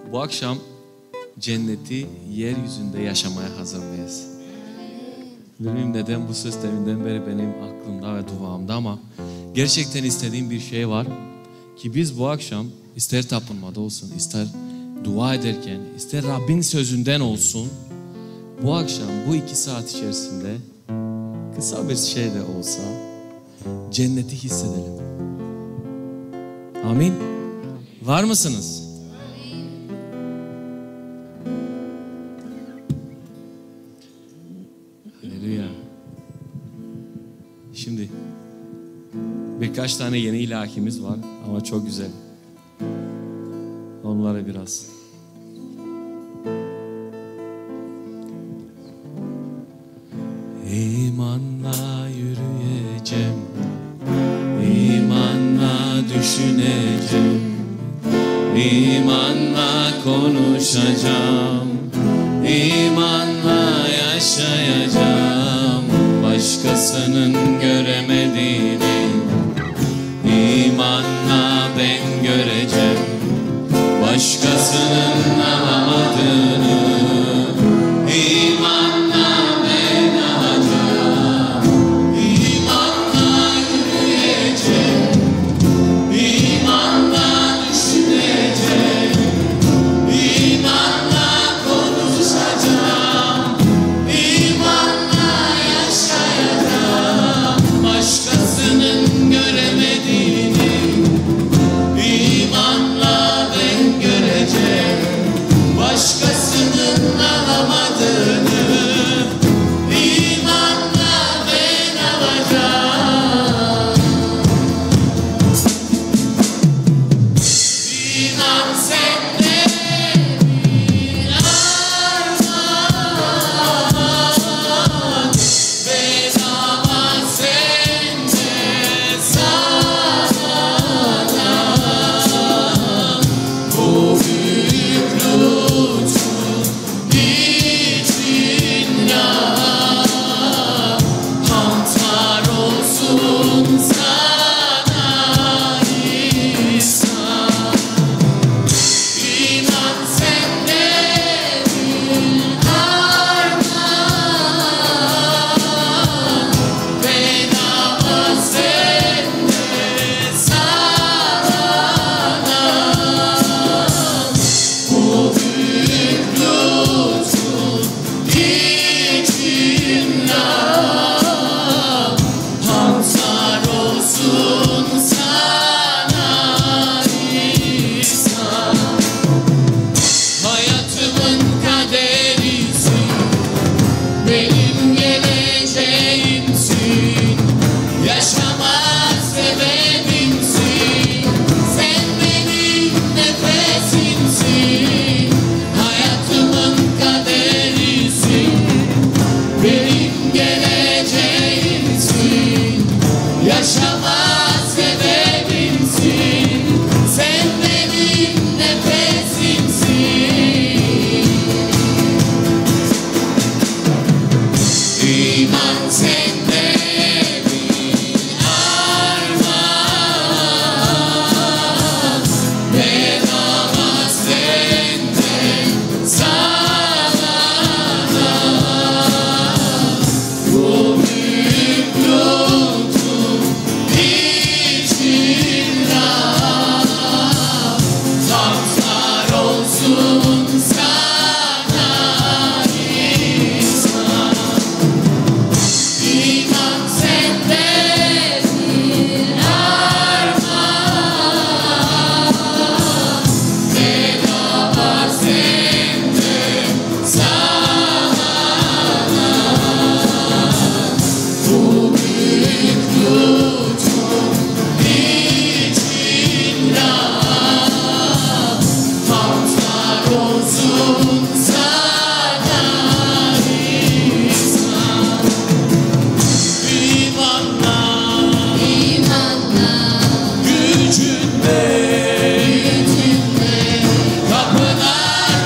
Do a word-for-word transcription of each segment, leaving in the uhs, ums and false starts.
Bu akşam cenneti yeryüzünde yaşamaya hazır mıyız? Bilmiyorum neden bu söz deminden beri benim aklımda ve duamda ama gerçekten istediğim bir şey var ki biz bu akşam ister tapınmada olsun, ister dua ederken, ister Rabbin sözünden olsun, bu akşam bu iki saat içerisinde kısa bir şey de olsa cenneti hissedelim. Amin. Var mısınız? Haleluya. Şimdi birkaç tane yeni ilahimiz var ama çok güzel. Onlara biraz. İmanla yürüyeceğim, imanla düşüneceğim, imanla konuşacağım, imanla yaşayacağım. Başkasının göremediğini imanla ben göreceğim, başkasının alamadığını imanla ben alacağım. İmanla yürüyeceğim, imanla düşüneceğim, imanla konuşacağım, imanla yaşayacağım. Başkasının göremediğini imanla ben göreceğim, başkasının alamadığını imanla ben alacağım. İnan sende bir armağan, bedava sende sağlanan bu büyük lütfun için ya hamdlar olsun sana İsa. İnan sende bir armağan, bedava sende sağlanan bu büyük lütfun için ya hamdlar olsun sana İsa. Hayatımın kaderisin, benim geleceğimsin, yaşama sebebimsin, sen benim nefesimsin. Hayatımın kaderisin, benim geleceğimsin, yaşama sebebimsin, sen benim nefesimsin. İman sende bir armağan, bedava sende sağlanan bu büyük lütfun için ya hamdlar olsun sana İsa. İman sende bir armağan, bedava sende sağlanan bu büyük lütfun için ya hamdlar olsun sana İsa. İmanla, İmanla, gücünle, gücünle, kapılar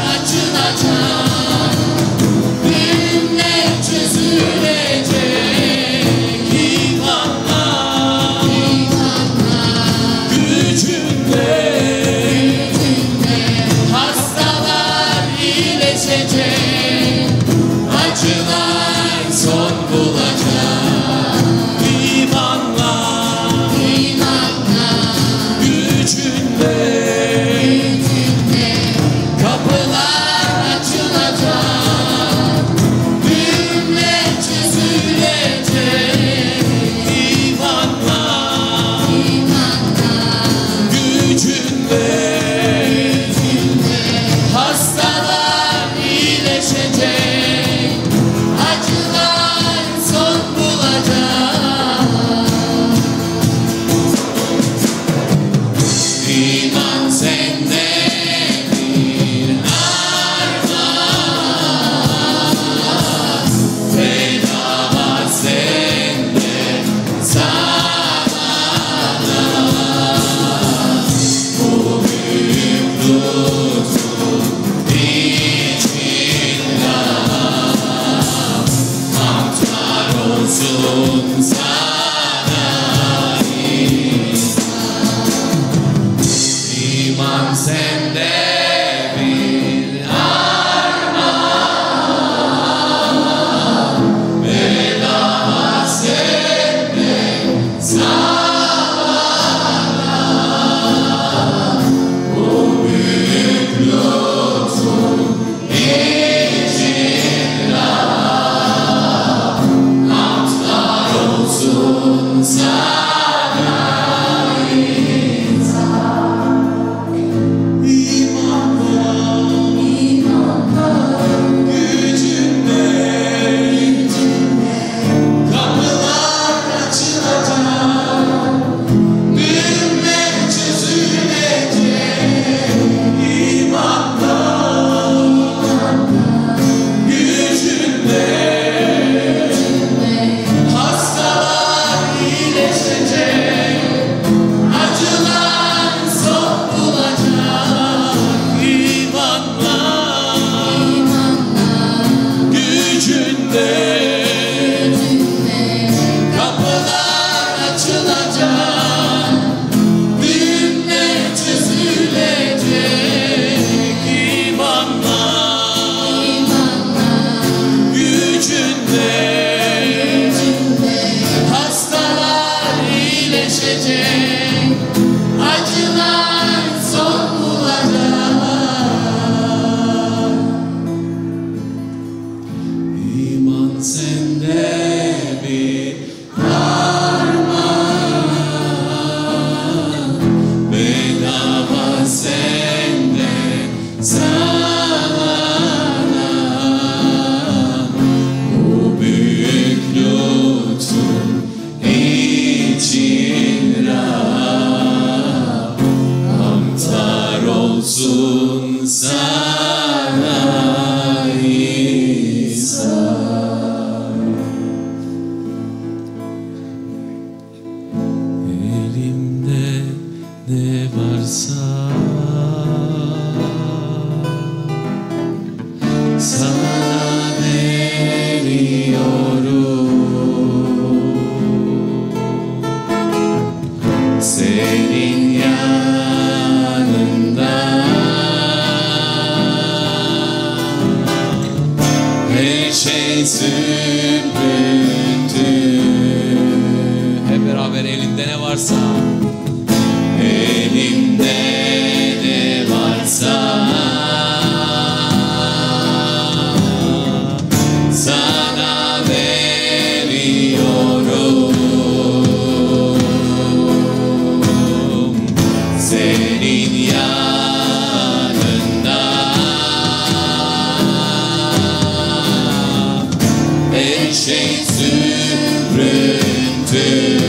sana bu büyük lütfun için Rab, hamdlar olsun sana İsa. Elimde ne varsa sana veriyorum. Senin yanında her şey sümbüldü. Hep beraber elinde ne varsa, elimde ne varsa sana veriyorum. Senin yanında her şey sümbüldü.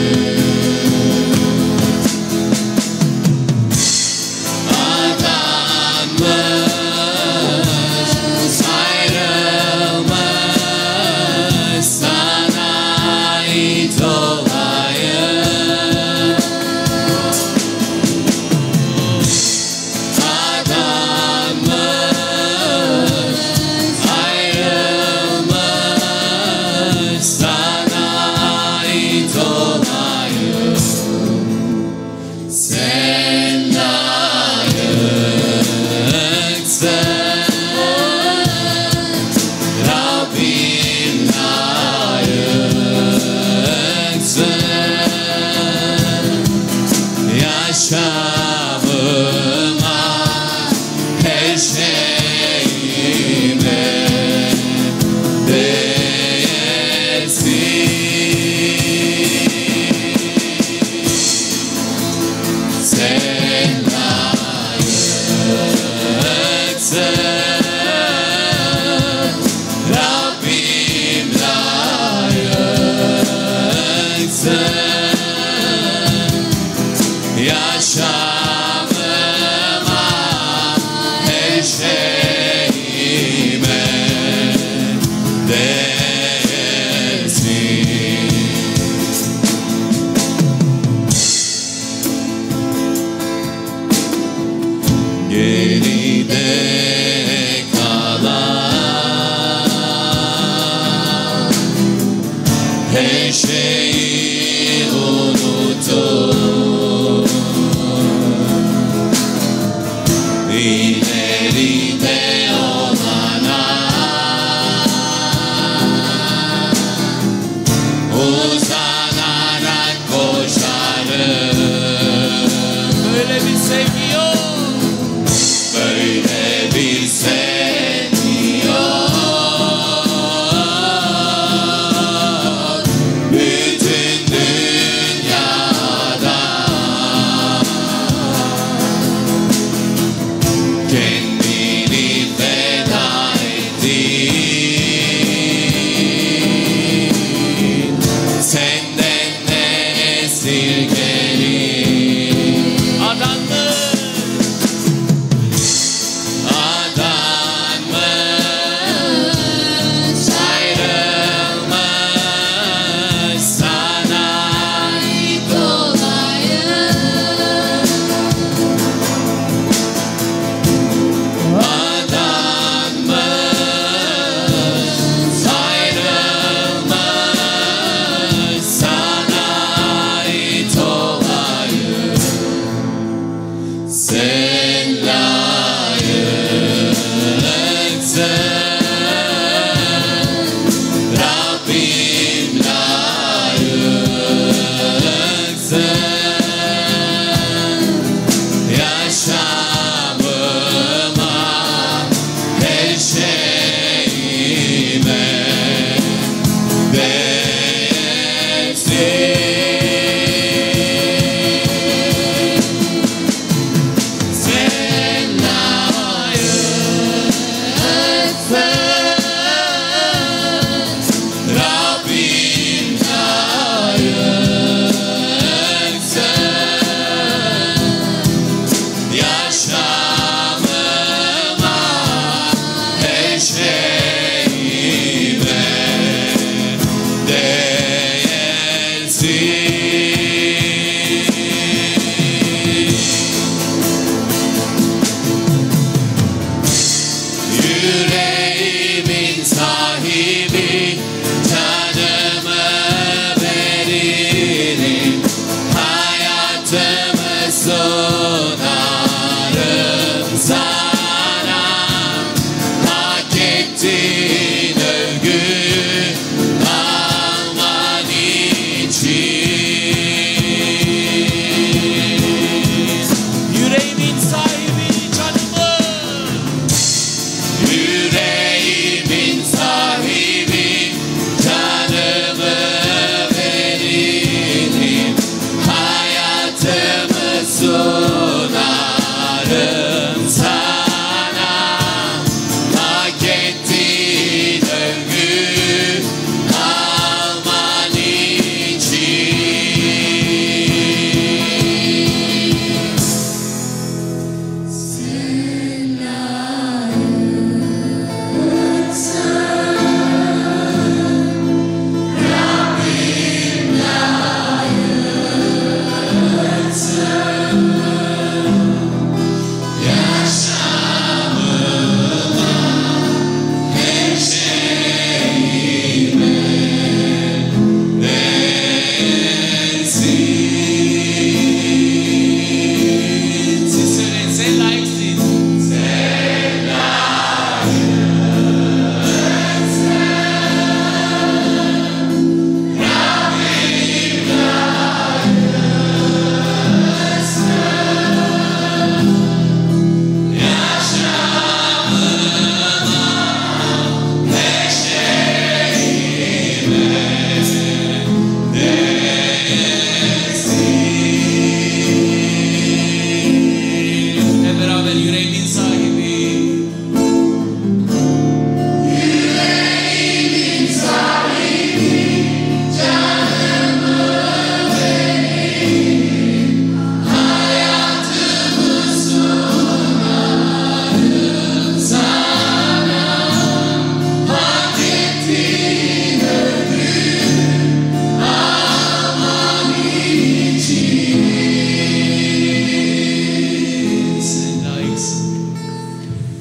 Yaşamıma, her şeyime değersin. Sen layıksın, Rabbim layıksın. Yaşamıma, her şeyime değersin. Geride kalan her şeyi unuttum. İleride olana uzanarak koşarım. Böyle bir sevgi yok, böyle bir sevgi yok. Bütün dünyada kendini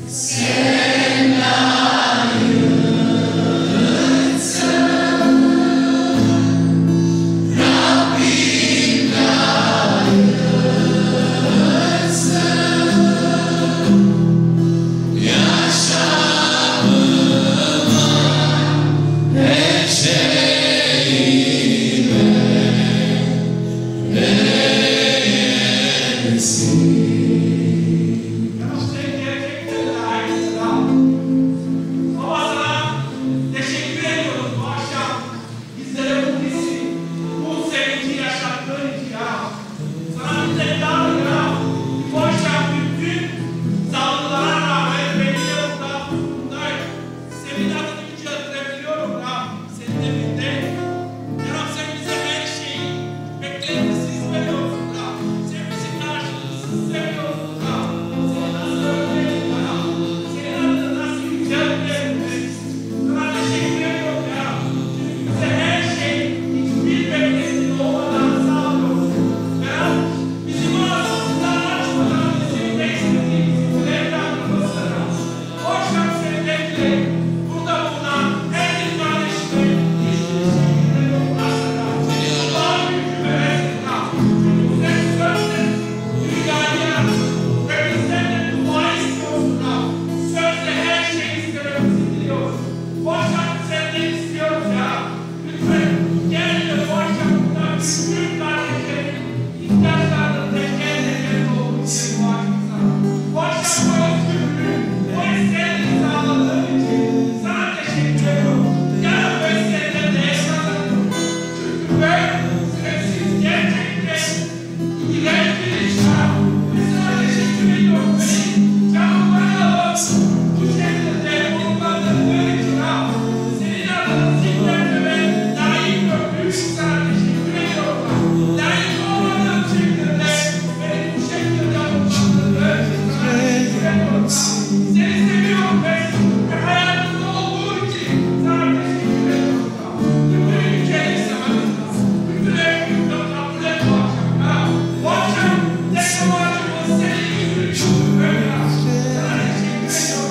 Sen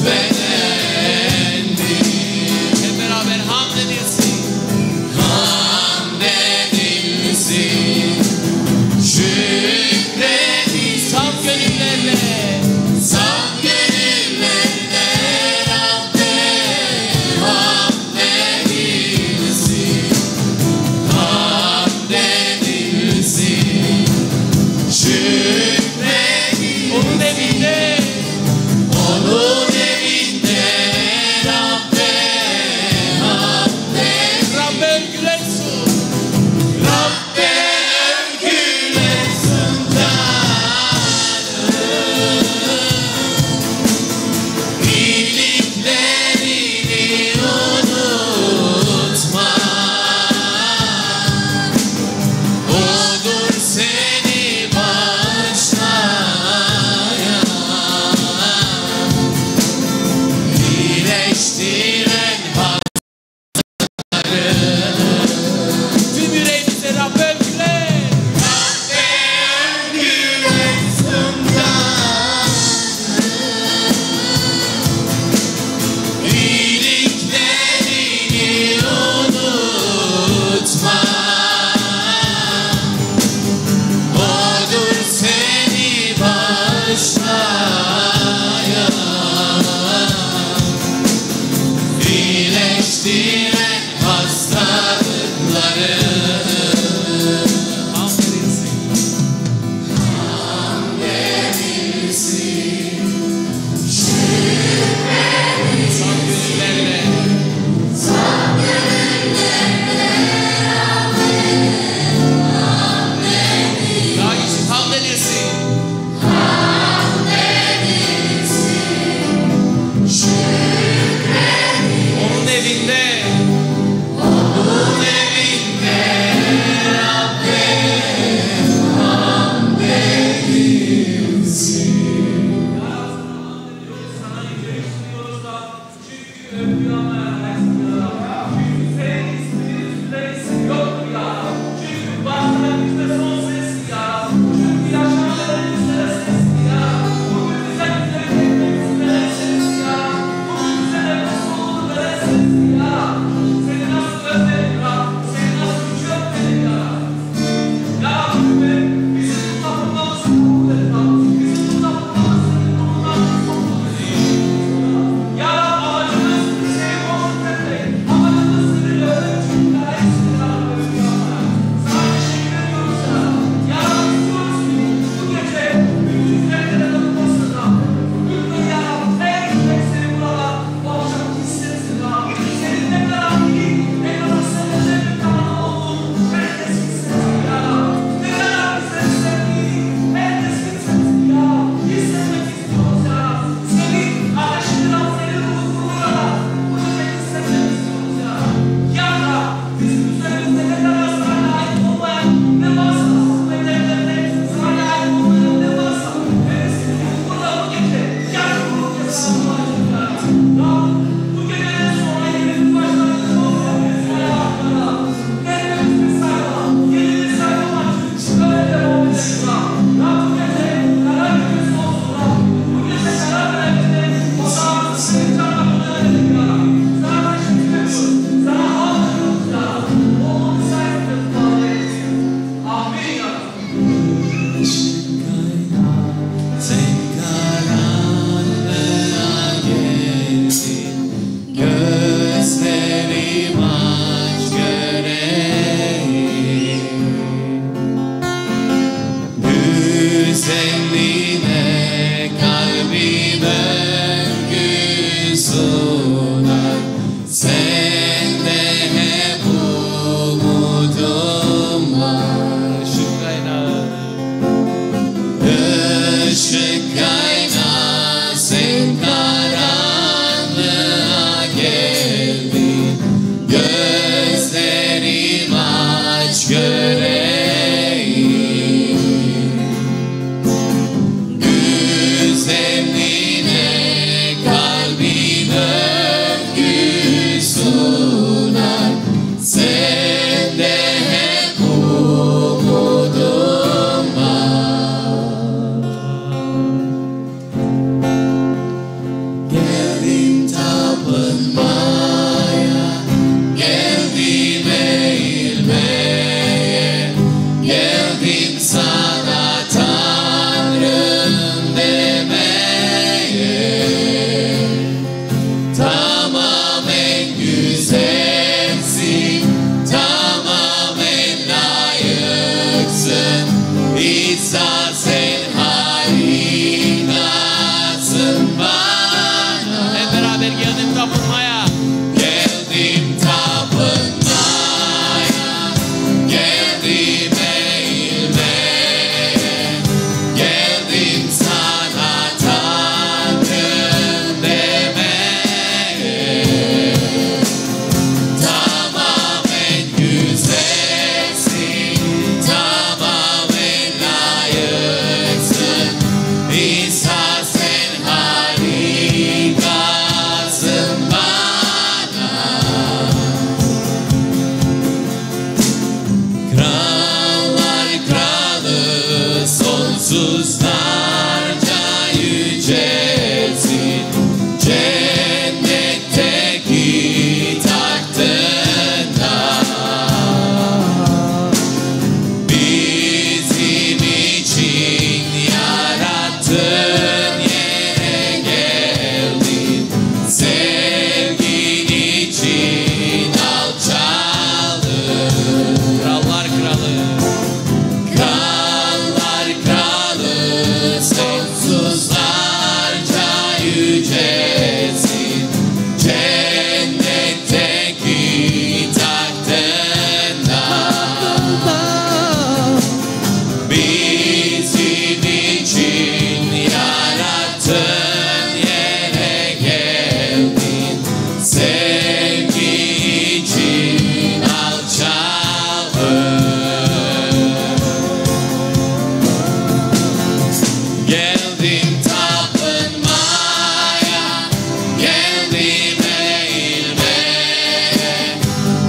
beğendim. Hep beraber hamd edilsin. Hamd edilsin. Şükredilsin. Saf gönüllerle. Saf gönüllerle Rabbe hamd edilsin. Hamd edilsin. Şükredilsin. Onun evinde. Onun evinde.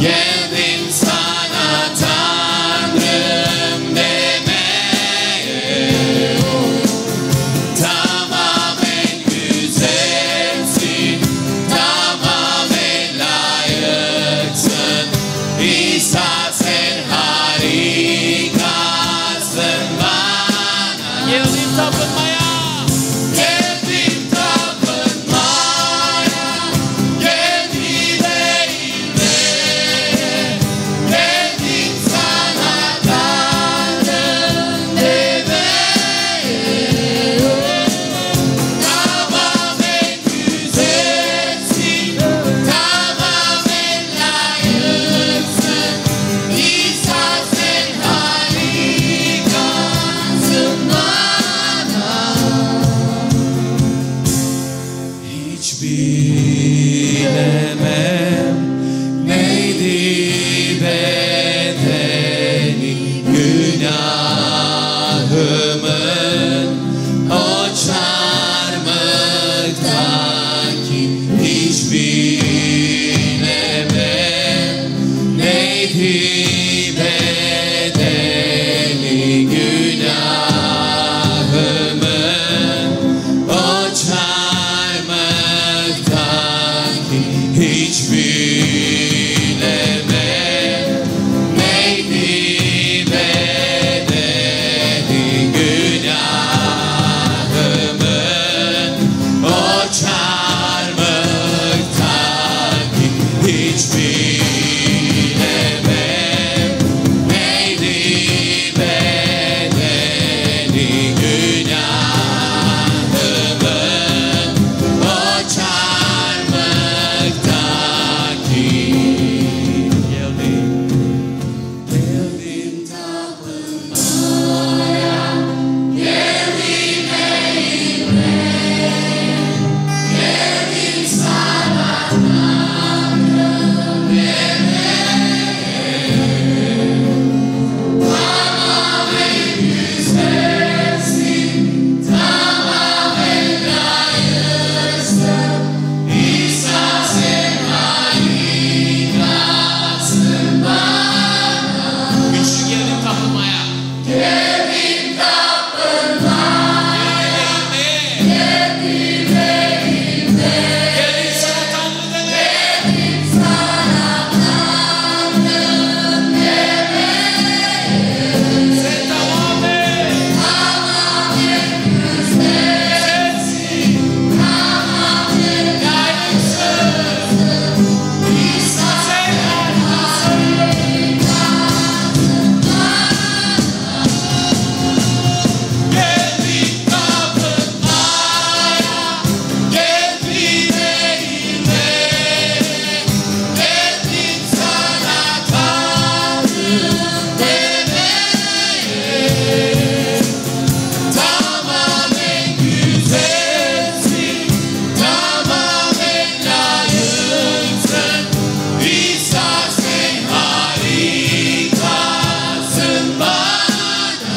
geldim sana Tanrım demeye. Tamamen güzelsin, tamamen layıksın. İsa sen harikasın bana. Geldim tapınmaya. Geldim tapınmaya. Geldim eğilmeye. Geldim sana Tanrım demeye. Tamamen güzelsin, tamamen layıksın. İsa sen harikasın bana. Hiç bilemem neydi bedeli günahımın, o çarmıhtaki. Hiç bilemem neydi bedeli günahımın, o çarmıhtaki. Hiç bilemem neydi bedeli günahımın, o çarmıhtaki. Hiç bilemem neydi bedeli günahımın, o çarmıhtaki. Geldim, geldim tapınmaya, geldim eğilmeye, geldim sana Tanrım demeye. Tamamen güzelsin, tamamen layıksın. İsa sen harikasın bana. Güçlü geldim tapınmaya. Geldim tapınmaya. Geldim eğilmeye. Geldim sana Tanrı demeye. Geldim sana Tanrım demeye. Sen tamamen, tamamen güzelsin, tamamen layıksın. İsa sen harikasın bana. Geldim tapınmaya, geldim eğilmeye, geldim sana Tanrım demeye. Tamamen güzelsin, tamamen layıksın. İsa sen harikasın bana.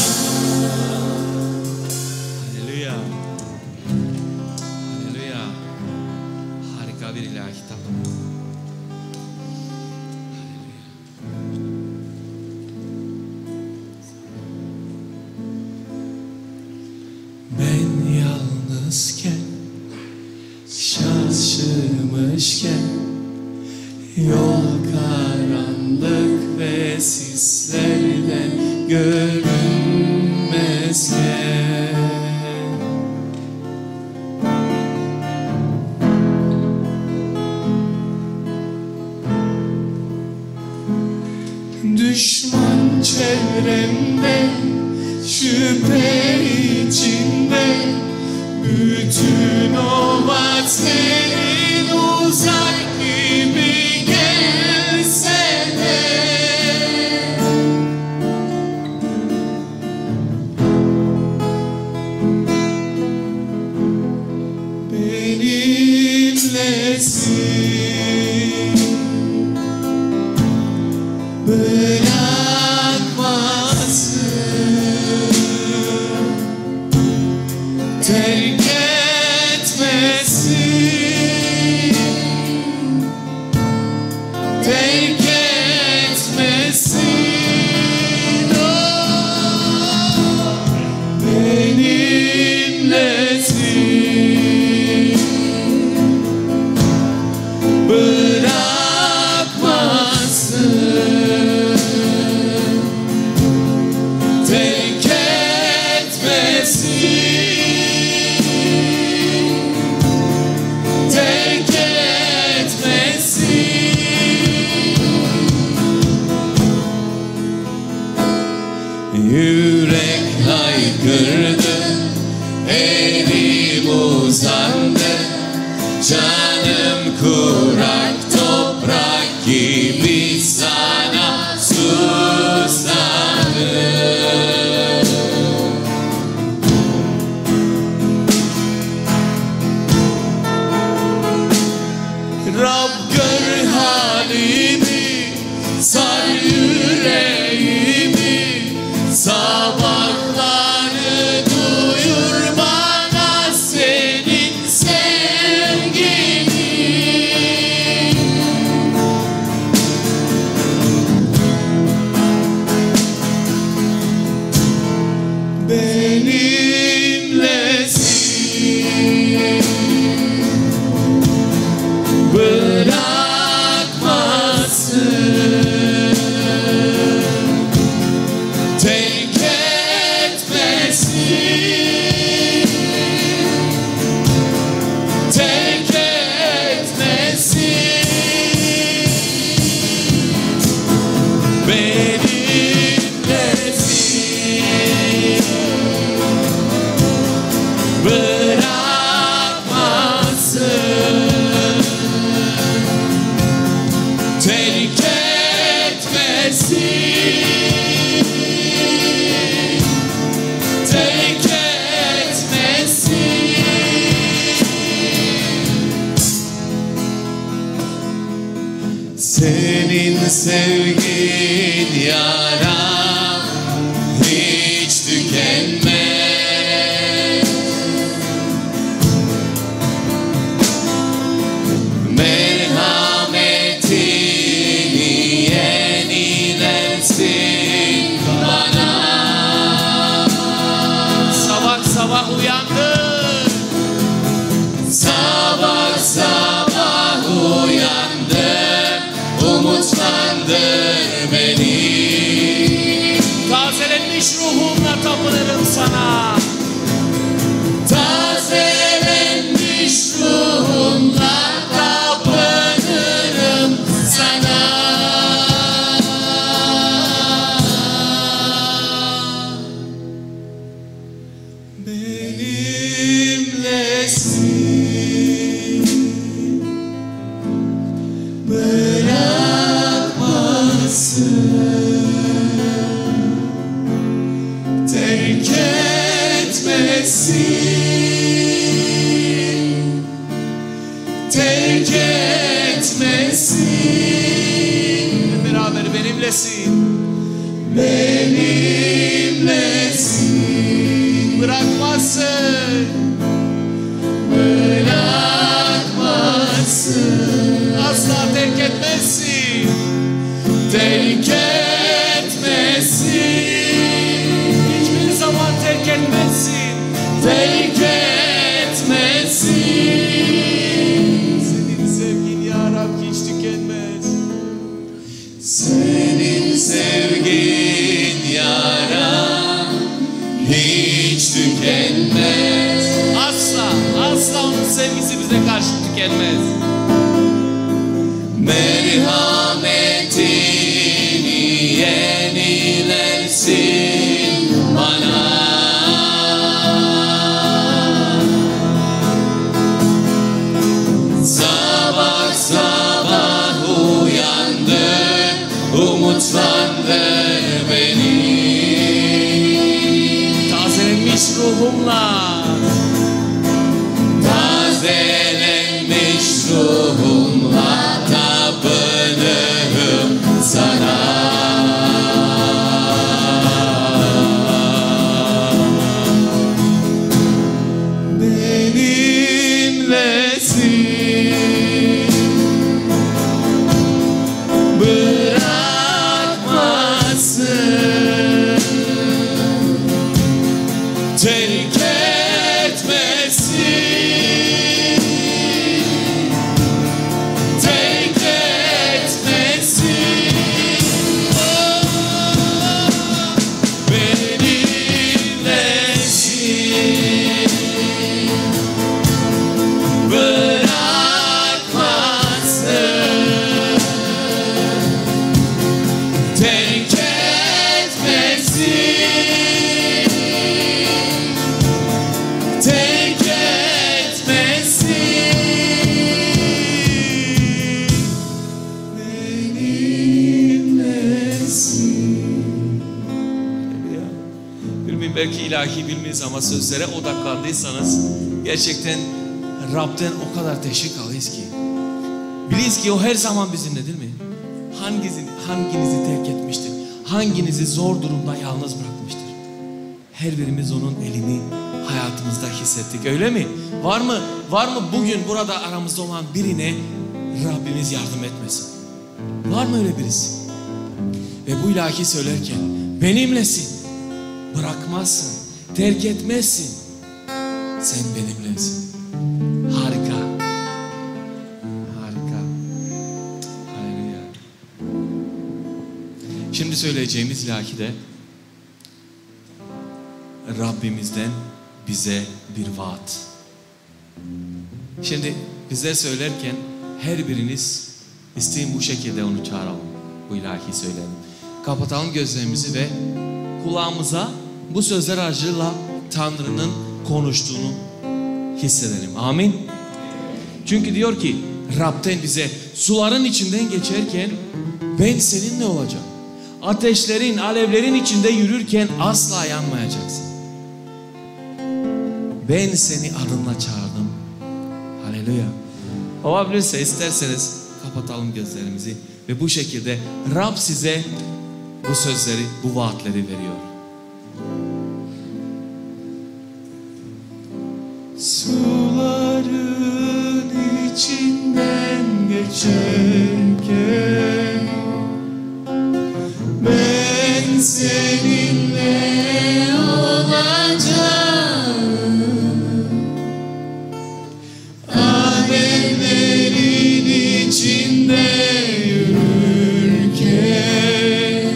Halleluya. Halleluya. Harika bir ilahi kitap. Ben yalnızken, şaşırmışken, yol karanlık ve sislerden görünmezken, düşman çevremde, şüphe içinde, bütün o vaatlerin uzak gibi gelse de, benimlesin, bırakmasın, terk etmesin, terk Canım kurak toprak gibi sana susadım. Rab gör halimi, sar yüreğimi, sabahları duyur bana senin sevgini. Benimlesin, bırakmasın, terk etmesin, terk etmesin. Benimlesin, bırakmasın, terk etmesin, terk etmesin. Senin sevgin yaram hiç tükenmez. Merhametini yenilersin bana. Sabah sabah uyandım, sabah sabah uyandım, umutlandır beni. Tazelenmiş ruhumla tapınırım sana. Tazelenmiş ruhumla tapınırım sana. Benimlesin, bırakmasın, terk etmesin, terk etmesin. Beraber benimlesin, benimlesin, bırakmasın, bırakmasın, asla terk etmesin, terk etmesin, hiçbir zaman terk etmesin, terk etmesin. Senin sevgin ya Rab hiç tükenmez. Senin sevgin ya Rab hiç tükenmez. Asla, asla onun sevgisi bize karşı tükenmez. Merhametini yenilersin bana. Sabah sabah uyandım, umutlandır beni. Tazelenmiş ruhumla, tazelenmiş ruhumla tapınırım belki ilahi bilmeyiz ama sözlere odaklandıysanız gerçekten Rab'den o kadar teşvik alırız ki. Biliyoruz ki o her zaman bizimle değil mi? Hanginizi, hanginizi terk etmiştir? Hanginizi zor durumda yalnız bırakmıştır? Her birimiz onun elini hayatımızda hissettik, öyle mi? Var mı? Var mı bugün burada aramızda olan birine Rabbimiz yardım etmesin? Var mı öyle birisi? Ve bu ilahi söylerken benimlesin, bırakmazsın, terk etmezsin. Sen benimlesin. Harika. Harika. Halleluya. Şimdi söyleyeceğimiz ilahi de Rabbimizden bize bir vaat. Şimdi bize söylerken her biriniz isteyin bu şekilde onu çağıralım. Bu ilahi söyleyelim. Kapatalım gözlerimizi ve kulağımıza bu sözler aracılığıyla Tanrı'nın konuştuğunu hissedelim. Amin. Çünkü diyor ki Rab'den bize suların içinden geçerken ben seninle olacağım. Ateşlerin, alevlerin içinde yürürken asla yanmayacaksın. Ben seni adınla çağırdım. Halleluya. Olabilirse isterseniz kapatalım gözlerimizi ve bu şekilde Rab size bu sözleri, bu vaatleri veriyor. Suların içinden geçerken ben seninle olacağım. Alevlerin içinde yürürken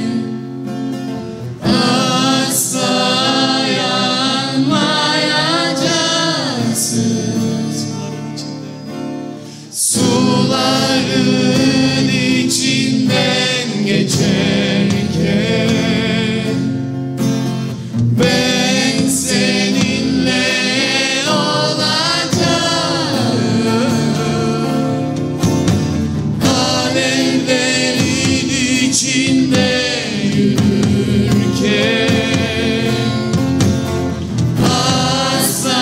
asla yanmayacaksın. Suların içinden geçerken ben seninle olacağım. Alevlerin içinde yürürken asla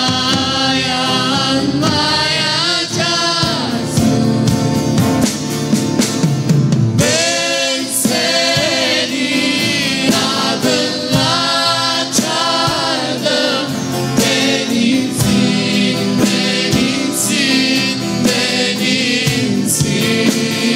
yanmayacaksın. Ben seni adınla çağırdım. Benimsin, benimsin, benimsin.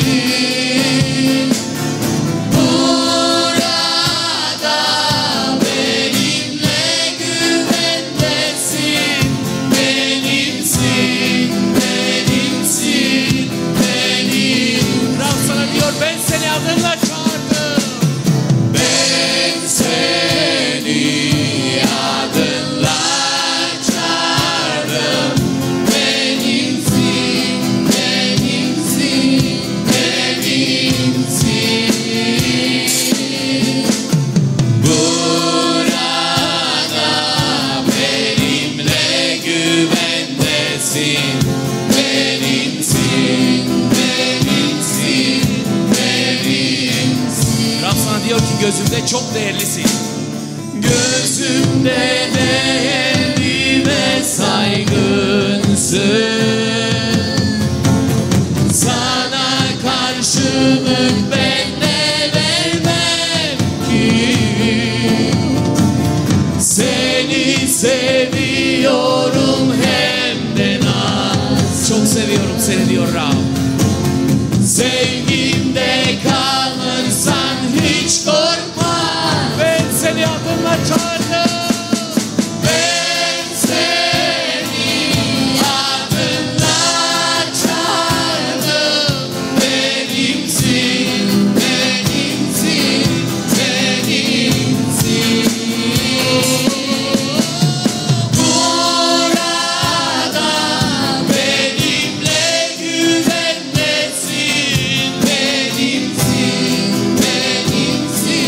Burada benimle güvendesin. Benimsin, benimsin, benim. Rab sana diyor ben seni adınla çağırdım. Ben seni adınla çağırdım. Benimsin, benimsin, benimsin. Burada benimle güvendesin. Benimsin, benimsin, benimsin. Rab sana diyor ki gözümde çok değerlisin. Gözümde değerli ve saygınsın. Sana karşılık ben ne vermem ki? Seni seviyorum hem de naz. Çok seviyorum seni diyor Rab. Sevgimde kalırsan hiç korkma. Ben seni adınla çağırdım. Ben seni adınla çağırdım. Benimsin, benimsin, benimsin. Burada benimle güvendesin. Benimsin, benimsin,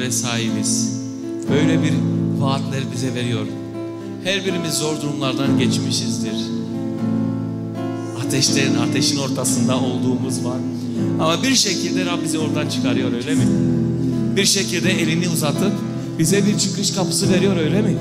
vaatlere sahibiz. Böyle bir vaatler bize veriyor. Her birimiz zor durumlardan geçmişizdir. Ateşlerin, ateşin ortasında olduğumuz var. Ama bir şekilde Rab bizi oradan çıkarıyor, öyle mi? Bir şekilde elini uzatıp bize bir çıkış kapısı veriyor, öyle mi?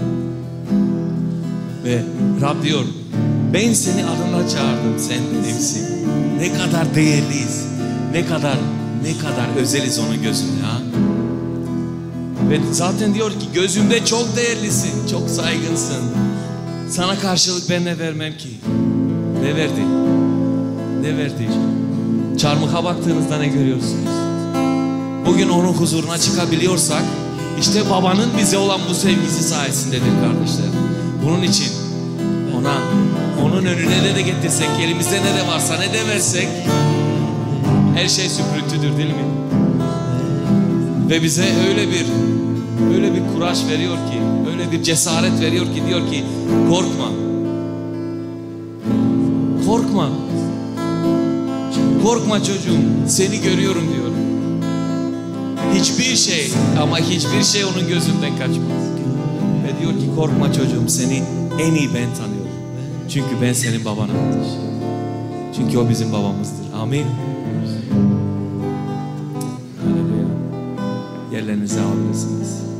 Ve Rab diyor, ben seni adına çağırdım, sen benimsin. Ne kadar değerliyiz, ne kadar ne kadar özeliz onun gözünde, ha? Ve zaten diyor ki gözümde çok değerlisin, çok saygınsın. Sana karşılık ben ne vermem ki? Ne verdi? Ne verdi? Çarmıha baktığınızda ne görüyorsunuz? Bugün onun huzuruna çıkabiliyorsak işte babanın bize olan bu sevgisi sayesindedir kardeşler. Bunun için ona, onun önüne ne de getirsek, elimizde ne de varsa ne de versek her şey süprüntüdür, değil mi? Ve bize öyle bir öyle bir kuraş veriyor ki, öyle bir cesaret veriyor ki, diyor ki korkma. Korkma. Korkma çocuğum, seni görüyorum diyor. Hiçbir şey, ama hiçbir şey onun gözünden kaçmaz. Ve diyor ki korkma çocuğum, seni en iyi ben tanıyorum. Çünkü ben senin babanımdır. Çünkü o bizim babamızdır. Amin. Yerlerinize alabilirsiniz.